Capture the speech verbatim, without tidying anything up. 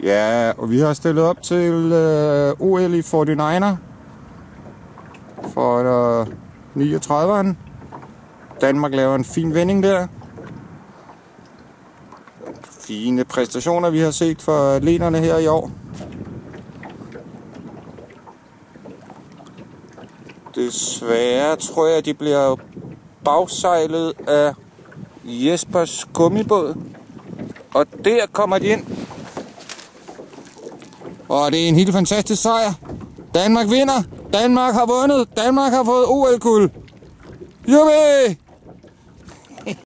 Ja, og vi har stillet op til øh, O L i forty-niner for øh, niogtrediveren. Danmark laver en fin vending der. Fine præstationer, vi har set for atleterne her i år. Desværre tror jeg, de bliver bagsejlet af Jespers gummibåd. Og der kommer de ind. Og det er en helt fantastisk sejr. Danmark vinder. Danmark har vundet. Danmark har fået O L-guld. Jubi!